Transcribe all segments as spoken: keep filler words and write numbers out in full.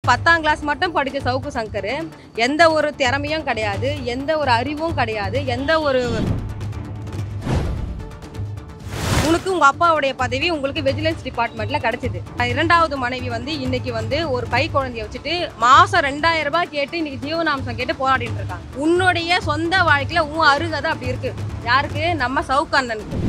பத்தாம் கிளாஸ் மட்டும் படித்த சவுக்கு சங்கர் எந்த ஒரு திறமையும் கிடையாது, எந்த ஒரு அறிவும் கிடையாது, எந்த ஒரு உனக்கு உங்க அப்பாவுடைய பதவி உங்களுக்கு விஜிலன்ஸ் டிபார்ட்மெண்ட்ல கிடைச்சது. இரண்டாவது மனைவி வந்து இன்னைக்கு வந்து ஒரு கை குழந்தைய வச்சுட்டு மாசம் ரெண்டாயிரம் ரூபாய் கேட்டு இன்னைக்கு ஜீவனாம்சம் கேட்டு போராடிட்டு இருக்காங்க. உன்னுடைய சொந்த வாழ்க்கையில உன் அருகதை அப்படி இருக்கு. யாருக்கு? நம்ம சவுக்கு அண்ணனுக்கு.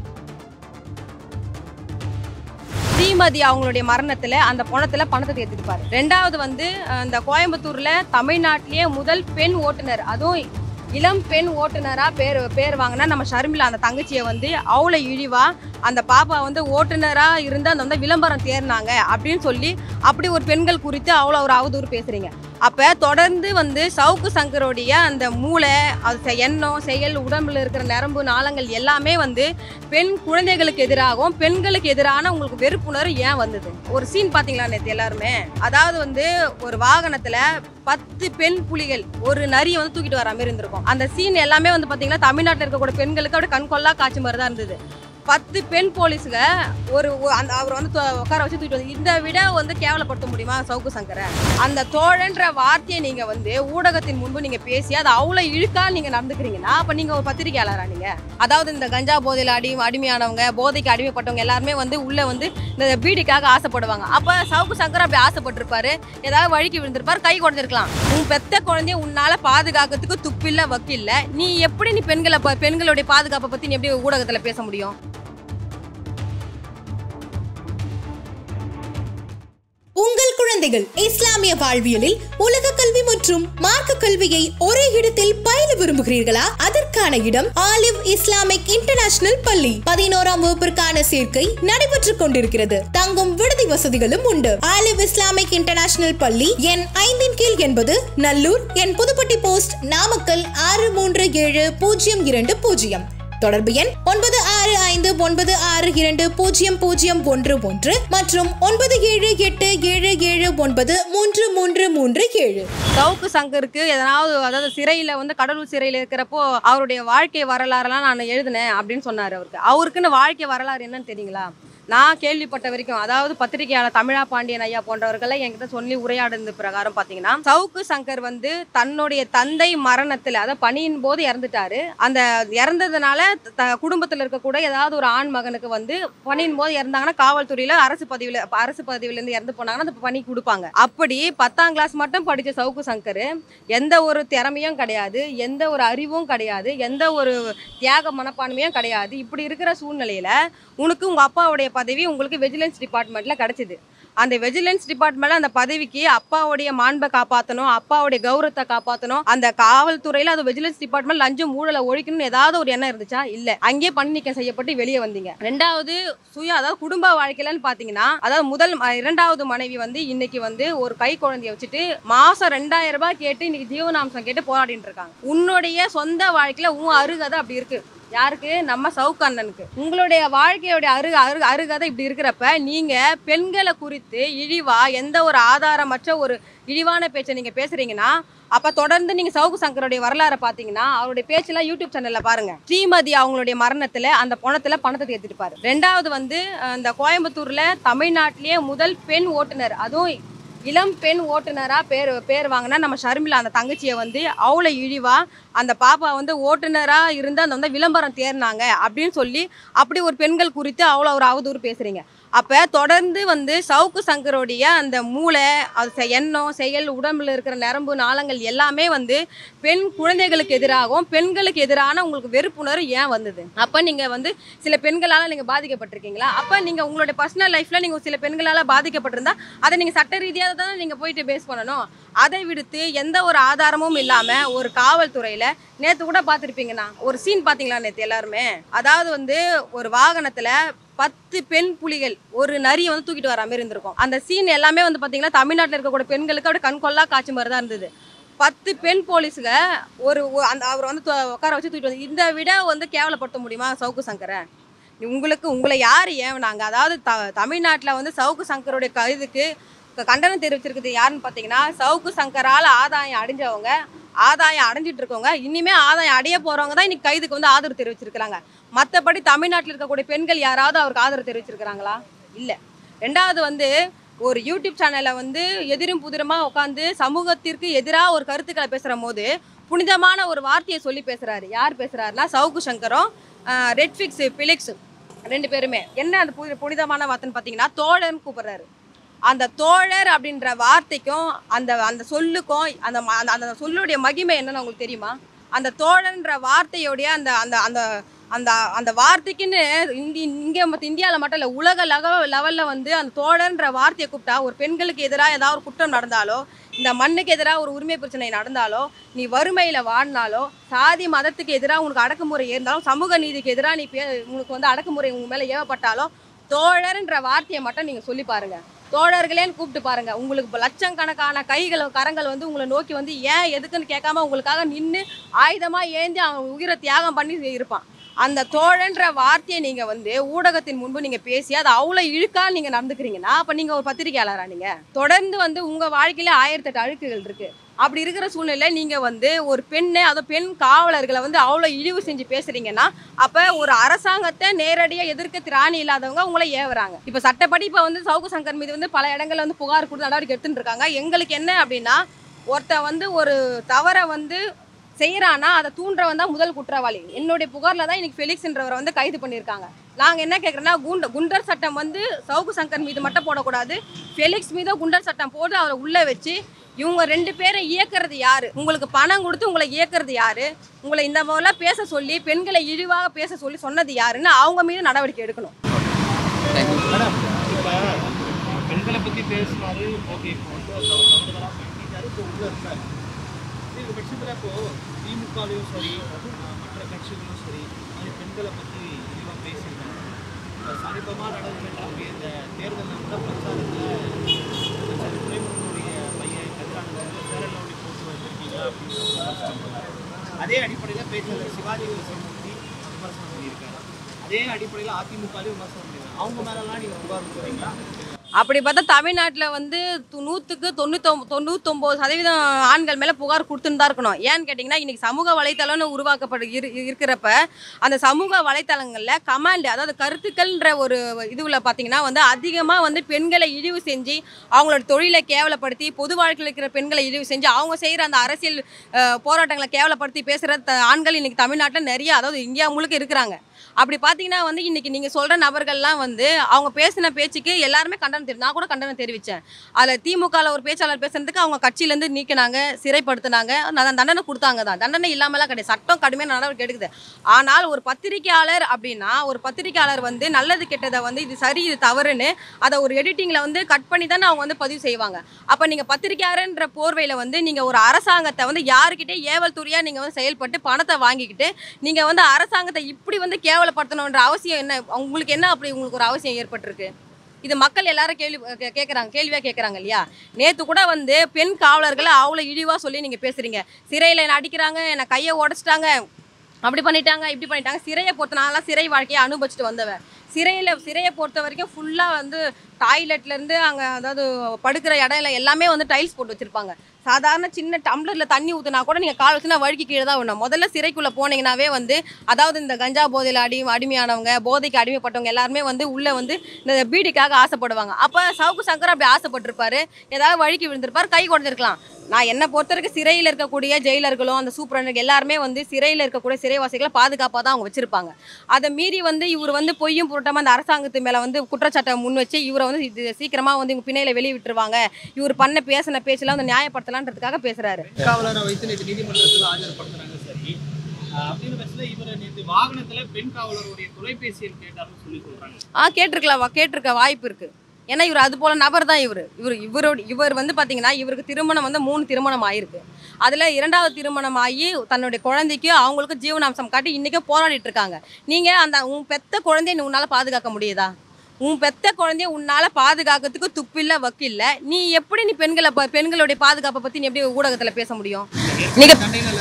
ஸ்ரீமதி அவங்களுடைய மரணத்துல அந்த பணத்துல பணத்தை தேர்த்திருப்பாரு. ரெண்டாவது வந்து இந்த கோயம்புத்தூர்ல தமிழ்நாட்டிலேயே முதல் பெண் ஓட்டுநர், அதுவும் இளம் பெண் ஓட்டுநரா பேர் பேர் வாங்கினா நம்ம ஷர்மிளா அந்த தங்கச்சியை வந்து அவ்வளோ இழிவா அந்த பாப்பா வந்து ஓட்டுநரா இருந்து அந்த வந்து விளம்பரம் தேர்னாங்க அப்படின்னு சொல்லி அப்படி ஒரு பெண்கள் குறித்து அவ்வளோ ஒரு அவதூறு பேசுறீங்க. அப்போ தொடர்ந்து வந்து சவுக்கு சங்கருடைய அந்த மூளை, அது எண்ணம், செயல், உடம்புல இருக்கிற நரம்பு நாளங்கள் எல்லாமே வந்து பெண் குழந்தைகளுக்கு எதிராகவும் பெண்களுக்கு எதிரான உங்களுக்கு வெறுப்புணர்வு ஏன் வந்தது? ஒரு சீன் பார்த்தீங்களா நேற்று எல்லாருமே? அதாவது வந்து ஒரு வாகனத்தில் பத்து பெண் புலிகள் ஒரு நரியை வந்து தூக்கிட்டு வர மாதிரி இருந்திருக்கும். அந்த சீன் எல்லாமே வந்து பார்த்தீங்கன்னா தமிழ்நாட்டில் இருக்கக்கூடிய பெண்களுக்கு அப்படியே கண்கொள்ளா காட்சி மாதிரி தான் இருந்தது. பத்து பெண் போலீஸுங்க ஒரு அந்த அவர் வந்து உட்கார வச்சு தூக்கிட்டு வந்து இந்த விட வந்து கேவலப்படுத்த முடியுமா சவுக்கு சங்கரை? அந்த தோழன்ற வார்த்தையை நீங்க வந்து ஊடகத்தின் முன்பு நீங்க பேசி அது அவ்வளவு இழுக்கா நீங்க நடந்துக்கிறீங்கன்னா அப்ப நீங்க ஒரு பத்திரிகையாளரா? நீங்க அதாவது இந்த கஞ்சா போதையில அடி அடிமையானவங்க, போதைக்கு அடிமைப்பட்டவங்க எல்லாருமே வந்து உள்ள வந்து இந்த பீடிக்காக ஆசைப்படுவாங்க. அப்ப சவுக்கு சங்கர் அப்படி ஆசைப்பட்டிருப்பாரு, ஏதாவது வழிக்கு விழுந்திருப்பாரு, கை குறைஞ்சிருக்கலாம். உன் பெத்த குழந்தைய உன்னால பாதுகாக்கிறதுக்கு துப்பில்ல வக்கில்ல, நீ எப்படி நீ பெண்களை பெண்களுடைய பாதுகாப்பை பத்தி நீ எப்படி ஊடகத்துல பேச முடியும்? உங்கள் குழந்தைகள் இஸ்லாமிய வாழ்வியலில் உலக கல்வி மற்றும் மார்க்க கல்வியை ஒரே இடத்தில் பயில விரும்புகிறீர்களா? அதற்கான இடம் ஆலிவ் இஸ்லாமிக் இன்டர்நேஷனல் பள்ளி. பதினோராம் வகுப்பிற்கான சேர்க்கை நடைபெற்றுக் கொண்டிருக்கிறது. தங்கும் விடுதி வசதிகளும் உண்டு. ஆலிவ் இஸ்லாமிக் இன்டர்நேஷனல் பள்ளி எண் ஐந்தின் கீழ் என்பது நல்லூர், என் புதுப்பட்டி போஸ்ட், நாமக்கல் ஆறு மூன்று ஏழு பூஜ்ஜியம் இரண்டு பூஜ்ஜியம். தொடர்பு எண் ஒன்பது ஆறு ஐந்து ஒன்பது ஆறு இரண்டு பூஜ்ஜியம் பூஜ்ஜியம் ஒன்று ஒன்று மற்றும் ஒன்பது ஏழு எட்டு ஏழு ஏழு ஒன்பது மூன்று மூன்று மூன்று ஏழு. சவுக்கு சங்கருக்கு எதனாவது, அதாவது சிறையில வந்து கடலூர் சிறையில இருக்கிறப்போ அவருடைய வாழ்க்கை வரலாறுலாம் நான் எழுதினேன் அப்படின்னு சொன்னாரு. அவருக்கு அவருக்குன்னு வாழ்க்கை வரலாறு என்னன்னு தெரியுங்களா? நான் கேள்விப்பட்ட வரைக்கும், அதாவது பத்திரிகையாளர் தமிழா பாண்டியன் ஐயா போன்றவர்களை என்கிட்ட சொல்லி உரையாடுறது பிரகாரம் பார்த்தீங்கன்னா, சவுக்கு சங்கர் வந்து தன்னுடைய தந்தை மரணத்தில், அதாவது பணியின் போது இறந்துட்டாரு. அந்த இறந்ததுனால குடும்பத்தில் இருக்கக்கூட ஏதாவது ஒரு ஆண் மகனுக்கு வந்து பணியின் போது இறந்தாங்கன்னா காவல்துறையில அரசு பதவியில் அரசு பதவியிலேருந்து இறந்து போனாங்கன்னா அந்த பணி கொடுப்பாங்க. அப்படி பத்தாம் கிளாஸ் மட்டும் படித்த சவுக்கு சங்கர் எந்த ஒரு திறமையும் கிடையாது, எந்த ஒரு அறிவும் கிடையாது, எந்த ஒரு தியாக மனப்பான்மையும் கிடையாது. இப்படி இருக்கிற சூழ்நிலையில உனக்கு உங்க அப்பாவுடைய பதவி உங்களுக்கு விஜிலன்ஸ் டிபார்ட்மெண்ட்ல கிடைச்சது. அந்த விஜிலன்ஸ் டிபார்ட்மெண்ட்ல அந்த பதவிக்கு அப்பாவுடைய மாண்பை காப்பாற்றணும், அப்பாவுடைய கௌரவத்தை காப்பாற்றணும், அந்த காவல்துறையில அது விஜிலன்ஸ் டிபார்ட்மெண்ட் லஞ்சம் ஊழலை ஒழிக்கணும்னு ஏதாவது ஒரு எண்ணம் இருந்துச்சா? இல்ல. அங்கேயே பணி நீக்கம் செய்யப்பட்டு வெளியே வந்தீங்க. ரெண்டாவது சுய, அதாவது குடும்ப வாழ்க்கையிலன்னு பாத்தீங்கன்னா, அதாவது முதல் இரண்டாவது மனைவி வந்து இன்னைக்கு வந்து ஒரு கை குழந்தைய வச்சுட்டு மாசம் ரெண்டாயிரம் ரூபாய் கேட்டு இன்னைக்கு ஜீவனாம்சம் கேட்டு போராடிட்டு இருக்காங்க. உன்னுடைய சொந்த வாழ்க்கையில உன் அருகதை அப்படி இருக்கு. யாருக்கு? நம்ம சவுக்கு அண்ணனுக்கு. உங்களுடைய வாழ்க்கையோட அரு அரு அருகதை இப்படி இருக்கிறப்ப நீங்க பெண்களை குறித்து இழிவா எந்த ஒரு ஆதாரமற்ற ஒரு இழிவான பேச்சை நீங்க பேசுறீங்கன்னா, அப்ப தொடர்ந்து நீங்க சவுக்கு சங்கருடைய வரலாறை பாத்தீங்கன்னா அவருடைய பேச்செல்லாம் யூடியூப் சேனல்ல பாருங்க. ஸ்ரீமதி அவங்களுடைய மரணத்துல அந்த பணத்துல பணத்தை தேர்த்திருப்பாரு. ரெண்டாவது வந்து இந்த கோயம்புத்தூர்ல தமிழ்நாட்டிலேயே முதல் பெண் ஓட்டுநர், அதுவும் இளம் பெண் ஓட்டுநரா பேர் பேர் வாங்கினா நம்ம ஷர்மிளா அந்த தங்கச்சியை வந்து அவ்வளோ இழிவா அந்த பாப்பா வந்து ஓட்டுநரா இருந்து அந்த வந்து விளம்பரம் தேர்னாங்க அப்படின்னு சொல்லி அப்படி ஒரு பெண்கள் குறித்து அவ்வளோ ஒரு அவதூறு பேசுறீங்க. அப்போ தொடர்ந்து வந்து சவுக்கு சங்கருடைய அந்த மூளை, அது எண்ணம், செயல், உடம்புல இருக்கிற நரம்பு நாளங்கள் எல்லாமே வந்து பெண் குழந்தைகளுக்கு எதிராகவும் பெண்களுக்கு எதிரான உங்களுக்கு வெறுப்புணர்வு ஏன் வந்தது? அப்போ நீங்கள் வந்து சில பெண்களால் நீங்கள் பாதிக்கப்பட்டிருக்கீங்களா? அப்போ நீங்கள் உங்களுடைய பர்சனல் லைஃப்பில் நீங்கள் சில பெண்களால் பாதிக்கப்பட்டிருந்தா அதை நீங்கள் சட்ட ரீதியாக தானே நீங்கள் போயிட்டு பேஸ் பண்ணணும். அதை விடுத்து எந்த ஒரு ஆதாரமும் இல்லாமல் ஒரு காவல்துறையில் நேற்று கூட பார்த்துருப்பீங்கண்ணா, ஒரு சீன் பார்த்தீங்களா நேற்று எல்லாருமே? அதாவது வந்து ஒரு வாகனத்தில் பத்து பெண் புலிகள் ஒரு நரியை வந்து தூக்கிட்டு வர மாதிரி இருந்திருக்கும். அந்த சீன் எல்லாமே வந்து பார்த்தீங்கன்னா தமிழ்நாட்டில் இருக்கக்கூடிய பெண்களுக்கு அப்படியே கண்கொள்ளா காட்சி மாதிரி தான் இருந்தது. பத்து பெண் போலீஸுங்க ஒரு அந்த அவர் வந்து உட்கார வச்சு தூக்கிட்டு வந்து இந்த விட வந்து கேவலப்படுத்த முடியுமா சவுக்கு சங்கரை? உங்களுக்கு உங்களை யார் ஏவனாங்க? அதாவது த தமிழ்நாட்டில் வந்து சவுக்கு சங்கருடைய கைதுக்கு கண்டனம் தெரிவிச்சிருக்குது யாருன்னு பார்த்தீங்கன்னா, சவுக்கு சங்கரால் ஆதாயம் அடைஞ்சவங்க, ஆதாயம் அடைஞ்சிட்டு இருக்கவங்க, இனிமே ஆதாயம் அடைய போறவங்க தான் இன்னைக்கு கைதுக்கு வந்து ஆதரவு தெரிவிச்சிருக்கிறாங்க. மற்றபடி தமிழ்நாட்டில் இருக்கக்கூடிய பெண்கள் யாராவது அவருக்கு ஆதரவு தெரிவிச்சிருக்கிறாங்களா? இல்லை. ரெண்டாவது வந்து ஒரு யூடியூப் சேனலில் வந்து எதிரும் புதிரமாக உட்காந்து சமூகத்திற்கு எதிராக ஒரு கருத்துக்களை பேசுகிற போது புனிதமான ஒரு வார்த்தையை சொல்லி பேசுகிறாரு. யார் பேசுகிறாருன்னா சவுக்கு சங்கரும் ரெட்ஃபிக்ஸ் பிலிக்ஸ் ரெண்டு பேருமே. என்ன அந்த புனி புனிதமான வார்த்தைன்னு பார்த்தீங்கன்னா தோழர்னு கூப்பிட்றாரு. அந்த தோழர் அப்படின்ற வார்த்தைக்கும் அந்த அந்த சொல்லுக்கும் அந்த அந்த சொல்லுடைய மகிமை என்னன்னு உங்களுக்கு தெரியுமா? அந்த தோழன்ற வார்த்தையோடைய அந்த அந்த அந்த அந்த அந்த வார்த்தைக்குன்னு இந்தி இங்கே மற்ற இந்தியாவில் மட்டும் இல்லை, உலக லெவ லெவலில் வந்து அந்த தோழன்ற வார்த்தையை கூப்பிட்டா ஒரு பெண்களுக்கு எதிராக ஏதாவது ஒரு குற்றம் நடந்தாலோ, இந்த மண்ணுக்கு எதிராக ஒரு உரிமை பிரச்சனை நடந்தாலோ, நீ வறுமையில் வாழ்னாலோ, சாதி மதத்துக்கு எதிராக உனக்கு அடக்குமுறை இருந்தாலும், சமூக நீதிக்கு எதிராக நீ பே உனக்கு வந்து அடக்குமுறை உங்க மேலே ஏவப்பட்டாலோ, தோழர்ன்ற வார்த்தையை மட்டும் நீங்கள் சொல்லி பாருங்கள். தோழர்களேன்னு கூப்பிட்டு பாருங்க. உங்களுக்கு லட்சக்கணக்கான கைகள் கரங்கள் வந்து உங்களை நோக்கி வந்து ஏன் எதுக்குன்னு கேட்காம உங்களுக்காக நின்று ஆயுதமாக ஏந்தி அவன் உயிரை தியாகம் பண்ணி இருப்பான். அந்த தோழன்ற வார்த்தையை நீங்கள் வந்து ஊடகத்தின் முன்பு நீங்கள் பேசி அதை அவ்வளோ இழுக்காக நீங்கள் நடந்துக்கிறீங்கன்னா அப்போ நீங்கள் ஒரு பத்திரிகையாளரா? நீங்கள் தொடர்ந்து வந்து உங்கள் வாழ்க்கையில ஆயிரத்தெட்டு அழுக்குகள் இருக்குது. அப்படி இருக்கிற சூழ்நிலை நீங்கள் வந்து ஒரு பெண்ணை அதோ பெண் காவலர்களை வந்து அவ்வளோ இழிவு செஞ்சு பேசுகிறீங்கன்னா அப்போ ஒரு அரசாங்கத்தை நேரடியாக எதிர்க்க திராணி இல்லாதவங்க உங்களை ஏவுறாங்க. இப்போ சட்டப்படி இப்போ வந்து சவுக்கு சங்கர் மீது வந்து பல இடங்களில் வந்து புகார் கொடுத்து நடவடிக்கை எடுத்துட்டு இருக்காங்க. எங்களுக்கு என்ன அப்படின்னா, ஒருத்த வந்து ஒரு தவறை வந்து செய்கிறான்னா அதை தூண்டுறவன் தான் முதல் குற்றவாளி. என்னுடைய புகாரில் தான் இன்னைக்கு ஃபெலிக்ஸ்ன்றவரை வந்து கைது பண்ணியிருக்காங்க. நாங்கள் என்ன கேட்குறோன்னா, குண்ட குண்டர் சட்டம் வந்து சவுக்கு சங்கர் மீது மட்டும் போடக்கூடாது, ஃபெலிக்ஸ் மீது குண்டர் சட்டம் போட்டு அவரை உள்ளே வச்சு இவங்க ரெண்டு பேரை இயக்கிறது யாரு? உங்களுக்கு பணம் கொடுத்து உங்களை இயக்கிறது யாரு? உங்களை இந்த மாதிரிலாம் பேச சொல்லி பெண்களை இழிவாக பேச சொல்லி சொன்னது யாருன்னு அவங்க மீது நடவடிக்கை எடுக்கணும். பெண்களை பற்றி பேசினாரு, ஓகே. இந்த பட்சத்தில் இப்போது திமுகவையும் சரி மற்ற கட்சிகளும் சரி அது பெண்களை பற்றி இழிவாக பேசியிருக்காங்க. சமீபமாக நடந்துகிட்டு இந்த தேர்தலில் கூட பிரச்சாரத்தில் துறைமுகனுடைய பையன் கல்யாணம் சேரலோடி போட்டு வந்திருக்கீங்களா அப்படின்னு சொல்லுவாங்க. அதே அடிப்படையில் பேச்சாளர் சிவாஜி சமூர்த்தி விமர்சனம் பண்ணியிருக்காங்க. அதே அடிப்படையில் அதிமுகவையும் விமர்சனம் பண்ணியிருக்காங்க. அவங்க மேலெல்லாம் நீங்கள் புகார் போகிறீங்களா? அப்படி பார்த்தா தமிழ்நாட்டில் வந்து நூற்றுக்கு தொண்ணூத்தொம் தொண்ணூத்தொம்பது சதவீதம் ஆண்கள் மேலே புகார் கொடுத்துன்னு தான் இருக்கணும். ஏன்னு கேட்டிங்கன்னா, இன்றைக்கி சமூக வலைத்தளம்னு உருவாக்கப்பட்டு இரு இருக்கிறப்ப அந்த சமூக வலைத்தளங்களில் கமாண்ட், அதாவது கருத்துக்கள்ன்ற ஒரு இதுவில் பார்த்திங்கன்னா வந்து அதிகமாக வந்து பெண்களை இழிவு செஞ்சு அவங்களோட தொழிலை கேவலப்படுத்தி, பொது வாழ்க்கையில் இருக்கிற பெண்களை இழிவு செஞ்சு அவங்க செய்கிற அந்த அரசியல் போராட்டங்களை கேவலப்படுத்தி பேசுகிற ஆண்கள் இன்றைக்கி தமிழ்நாட்டில் நிறைய, அதாவது இந்தியா முழுக்க இருக்கிறாங்க. அப்படி பார்த்தீங்கன்னா வந்து இன்றைக்கி நீங்கள் சொல்கிற நபர்கள்லாம் வந்து அவங்க பேசின பேச்சுக்கு எல்லாருமே கண்டனம் தெரியும். நான் கூட கண்டனம் தெரிவித்தேன். அதில் திமுகவில் ஒரு பேச்சாளர் பேசுறதுக்கு அவங்க கட்சியிலேருந்து நீக்கினாங்க, சிறைப்படுத்தினாங்க, தண்டனை கொடுத்தாங்க தான். தண்டனை இல்லாமலாம் கிடையாது, சட்டம் கடுமையான நடவடிக்கை எடுக்குது. ஆனால் ஒரு பத்திரிகையாளர் அப்படின்னா, ஒரு பத்திரிகையாளர் வந்து நல்லது கெட்டதை வந்து இது சரி இது தவறுன்னு அதை ஒரு எடிட்டிங்கில் வந்து கட் பண்ணி தானே அவங்க வந்து பதிவு செய்வாங்க. அப்போ நீங்கள் பத்திரிகையாளர்ன்ற போர்வையில் வந்து நீங்கள் ஒரு அரசாங்கத்தை வந்து யாருக்கிட்டே ஏவல் துறையாக நீங்கள் வந்து செயல்பட்டு பணத்தை வாங்கிக்கிட்டு நீங்கள் வந்து அரசாங்கத்தை இப்படி வந்து கேவலப்படுத்தணுன்ற அவசியம் என்ன? உங்களுக்கு என்ன அப்படி உங்களுக்கு ஒரு அவசியம் ஏற்பட்டிருக்கு? இது மக்கள் எல்லாரும் கேள்வி கேட்குறாங்க, கேள்வியாக கேட்குறாங்க இல்லையா? நேற்று கூட வந்து பெண் காவலர்களை அவ்வளோ இழிவாக சொல்லி நீங்கள் பேசுகிறீங்க. சிறையில் என்னை அடிக்கிறாங்க, என்னை கையை உடச்சிட்டாங்க, அப்படி பண்ணிட்டாங்க, இப்படி பண்ணிட்டாங்க. சிறையை பொறுத்த நாளெலாம் சிறை வாழ்க்கையை அனுபவிச்சுட்டு வந்தவன். சிறையில் சிறையை பொறுத்த வரைக்கும் ஃபுல்லாக வந்து டாய்லெட்லேருந்து அங்கே அதாவது படுக்கிற இடையில எல்லாமே வந்து டைல்ஸ் போட்டு வச்சுருப்பாங்க. சாதாரண சின்ன டம்ளரில் தண்ணி ஊற்றினா கூட நீங்கள் கால் வச்சுனா வழுக்கி கீழே தான் வேணும். முதல்ல சிறைக்குள்ளே போனீங்கன்னாவே வந்து அதாவது இந்த கஞ்சா போதையில் அடி அடிமையானவங்க, போதைக்கு அடிமைப்பட்டவங்க எல்லாருமே வந்து உள்ளே வந்து இந்த பீடிக்காக ஆசைப்படுவாங்க. அப்போ சவுக்கு சங்கர் அப்படி ஆசைப்பட்டிருப்பாரு, ஏதாவது வழுக்கி விழுந்திருப்பார், கை கொடுத்துருக்கலாம். நான் என்னை பொறுத்த வரைக்கும் சிறையில் இருக்கக்கூடிய ஜெயிலர்களும் அந்த சூப்பரண்டர் எல்லாருமே வந்து சிறையில் இருக்கக்கூடிய சிறைவாசிகளை பாதுகாப்பாக தான் அவங்க வச்சுருப்பாங்க. அதை மீறி வந்து இவர் வந்து பொய்யும் புரட்டமாக அந்த அரசாங்கத்து மேலே வந்து குற்றச்சாட்டை முன் வச்சு இவரை வந்து இது சீக்கிரமாக வந்து இவங்க பிணையில் வெளியே விட்டுருவாங்க, இவர் பண்ண பேசின பேச்செல்லாம் வந்து நியாயப்படுத்தலான்றதுக்காக பேசுகிறாரு. காவலரை வைத்து நேற்று நீதிமன்றத்தில் ஆஜர்படுத்துறாங்க. சரி, அப்படின்னு பட்சத்தில் இவர் நேற்று வாகனத்தில் பெண் காவலருடைய தொலைபேசியில் கேட்டாருன்னு சொல்லி சொல்கிறாங்க. ஆ கேட்டிருக்கலாம், கேட்டிருக்க வாய்ப்பு இருக்குது. ஏன்னா இவர் அது போல் நபர் தான் இவர். இவர் இவரோட இவர் வந்து பார்த்தீங்கன்னா இவருக்கு திருமணம் வந்து மூணு திருமணம் ஆகிருக்கு. அதில் இரண்டாவது திருமணம் ஆகி தன்னுடைய குழந்தைக்கு அவங்களுக்கு ஜீவனாம்சம் காட்டி இன்றைக்கும் போராடிட்டு இருக்காங்க. நீங்கள் அந்த உன் பெத்த குழந்தைய உன்னால் பாதுகாக்க முடியுதா? உன் பெத்த குழந்தைய உன்னால் பாதுகாக்கிறதுக்கு துப்பில்லை வக்கில்லை. நீ எப்படி நீ பெண்களை பெண்களுடைய பாதுகாப்பை பற்றி நீ எப்படி ஊடகத்தில் பேச முடியும்? நீங்கள்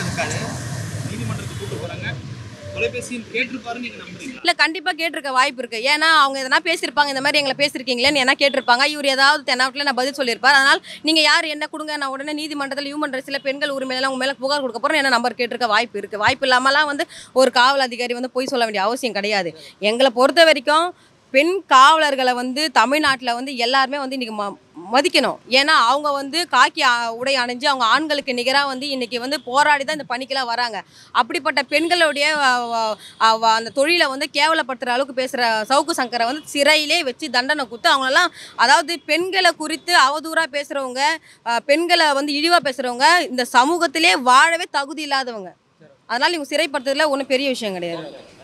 இல்லை கண்டிப்பாக கேட்டிருக்க வாய்ப்பு இருக்குது. ஏன்னா அவங்க எதனா பேசியிருப்பாங்க, இந்த மாதிரி எங்களை பேசியிருக்கீங்களேன்னு என்ன கேட்டிருப்பாங்க. இவர் ஏதாவது தென்னாட்டில் நான் பதில் சொல்லியிருப்பார். அதனால் நீங்கள் யார் என்ன கொடுங்க, நான் உடனே நீதிமன்றத்தில் ஹியூமன் ரைட்ஸில் பெண்கள் உரிமையெல்லாம் உங்கள் மேலே புகார் கொடுக்க போகிறோம் என்ன நம்பர் கேட்டிருக்க வாய்ப்பு இருக்குது. வாய்ப்பு இல்லாமலாம் வந்து ஒரு காவல் அதிகாரி வந்து போய் சொல்ல வேண்டிய அவசியம் கிடையாது. எங்களை பொறுத்த வரைக்கும் பெண் காவலர்களை வந்து தமிழ்நாட்டில் வந்து எல்லாருமே வந்து இன்றைக்கி ம மதிக்கணும். ஏன்னா அவங்க வந்து காக்கி உடை அணிஞ்சு அவங்க ஆண்களுக்கு நிகராக வந்து இன்றைக்கி வந்து போராடி தான் இந்த பணிக்கெல்லாம் வராங்க. அப்படிப்பட்ட பெண்களுடைய அந்த தொழிலை வந்து கேவலப்படுத்துகிற அளவுக்கு பேசுகிற சவுக்கு சங்கரை வந்து சிறையிலே வச்சு தண்டனை கொடுத்து அவங்களெல்லாம், அதாவது பெண்களை குறித்து அவதூறாக பேசுகிறவங்க, பெண்களை வந்து இழிவாக பேசுகிறவங்க இந்த சமூகத்திலே வாழவே தகுதி இல்லாதவங்க. அதனால் இவங்க சிறைப்படுத்துறதுல ஒன்றும் பெரிய விஷயம் கிடையாது.